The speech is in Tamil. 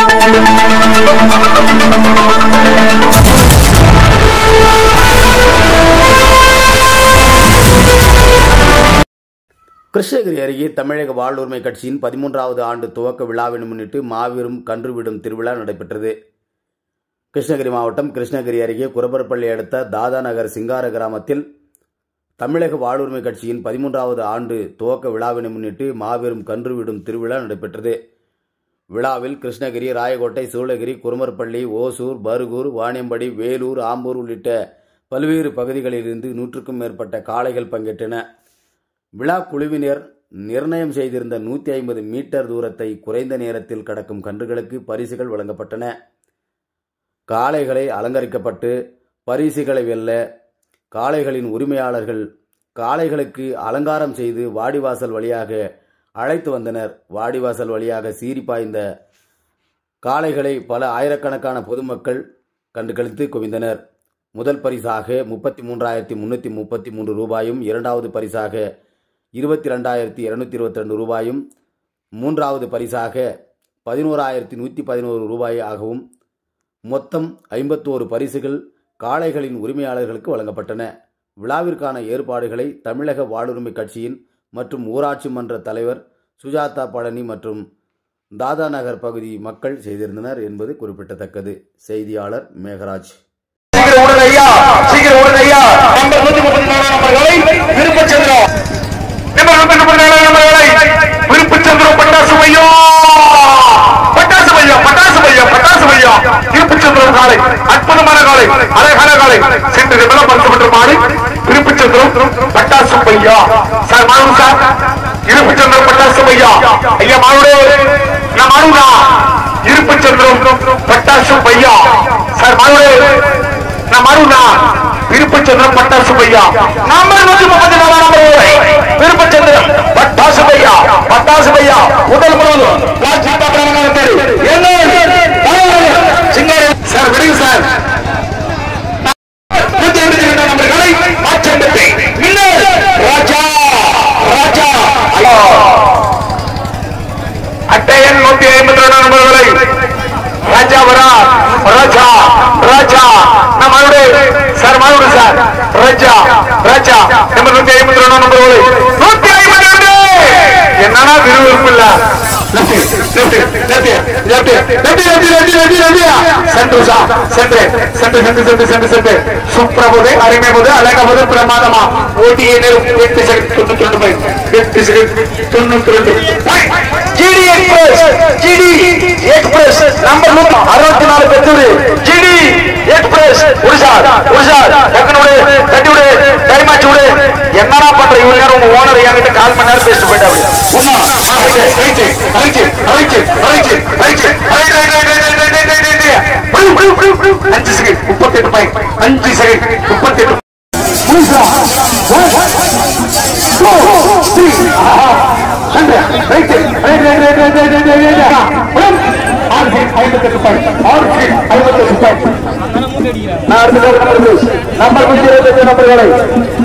கிருஷ்ணகிரி அருகே தமிழக வாழ்வுரிமை கட்சியின் 13வது ஆண்டு துவக்க விழாவினை முன்னிட்டு மாபெரும் கன்றுவிடும் திருவிழா நடைபெற்றது. கிருஷ்ணகிரி மாவட்டம் கிருஷ்ணகிரி அருகே குரபரப்பள்ளி அடுத்த தாதா நகர் சிங்கார கிராமத்தில் தமிழக வாழ்வுரிமை கட்சியின் 13வது ஆண்டு துவக்க விழாவினை முன்னிட்டு மாபெரும் கன்றுவிடும் திருவிழா நடைபெற்றது. விழாவில் கிருஷ்ணகிரி, ராயக்கோட்டை, சூளகிரி, குரமரப்பள்ளி, ஓசூர், பருகூர், வாணியம்படி, வேலூர், ஆம்பூர் உள்ளிட்ட பல்வேறு பகுதிகளிலிருந்து 100க்கும் மேற்பட்ட காளைகள் பங்கேற்றன. விழா குழுவினர் நிர்ணயம் செய்திருந்த 150 மீட்டர் தூரத்தை குறைந்த நேரத்தில் கடக்கும் கன்றுகளுக்கு பரிசுகள் வழங்கப்பட்டன. காளைகளை அலங்கரிக்கப்பட்டு பரிசுகளை வெல்ல காளைகளின் உரிமையாளர்கள் காளைகளுக்கு அலங்காரம் செய்து வாடிவாசல் வழியாக அழைத்து வந்தனர். வாடிவாசல் வழியாக சீறி பாய்ந்த காளைகளை பல ஆயிரக்கணக்கான பொதுமக்கள் கண்டுகளித்து குவிந்தனர். முதல் பரிசாக 33,333 ரூபாயும், இரண்டாவது பரிசாக 22,222 ரூபாயும், மூன்றாவது பரிசாக 11,111 ரூபாய் ஆகவும் மொத்தம் 51 பரிசுகள் காளைகளின் உரிமையாளர்களுக்கு வழங்கப்பட்டன. விழாவிற்கான ஏற்பாடுகளை தமிழக வாழ்வுரிமை கட்சியின் மற்றும் ஊராட்சி மன்ற தலைவர் சுஜாதா பழனி மற்றும் தாதா நகர் பகுதி மக்கள் செய்திருந்தனர் என்பது குறிப்பிடத்தக்கது. செய்தியாளர் மேகராஜ். அற்புதமான காலை, அழகான காலை, சென்று விளம்பரப்பட்டு மாறி திருப்பச்சந்திரம் பட்டாசு பையா சார், மாணவன் சார், இருப்புச்சந்திரம் பட்டாசு பையா ஐயா, மாணவரே நான் மாணவனா, இருப்புச்சந்திரம் பட்டாசு பையா சார், மாணவரே நான் மாணவனா, இருப்புச்சந்திரம் பட்டாசு பையா நம்பர் 134 விருப்பச்சந்திரம் பட்டாசு பையா, பட்டாசு பையா முதல் முழுவதும் சார் விடுங்க சார். நம்பர்களை மாற்றம் ராஜா ராஜா அட்டையன் 152 நம்பர்களை ராஜா வரா ராஜா ராஜா நம்ம சார் மாவுடு சார் ராஜா ராஜா நம்பர் 152 நம்பர்களை 152 என்னன்னா விருப்பம் இல்ல. சுப்ரபோது அருமைபோது அழகபோது பிரமாதமா ஓட்டிய நேரம் 8 செகண்ட் 92 ஜிடி எக்ஸ்பிரஸ் நம்பர் 64 பெற்றோரு ஜிடி எக்ஸ்பிரஸ் என்னடா பண்ற இவ்வளவு நேரம் உங்க ஓனர் என்கிட்ட கால் மணி நேரம் பேசிட்டு போயிட்டாரு. 5 செகண்ட் 38 5 செகண்ட் 38 நம்பர் 28 நம்பர்களை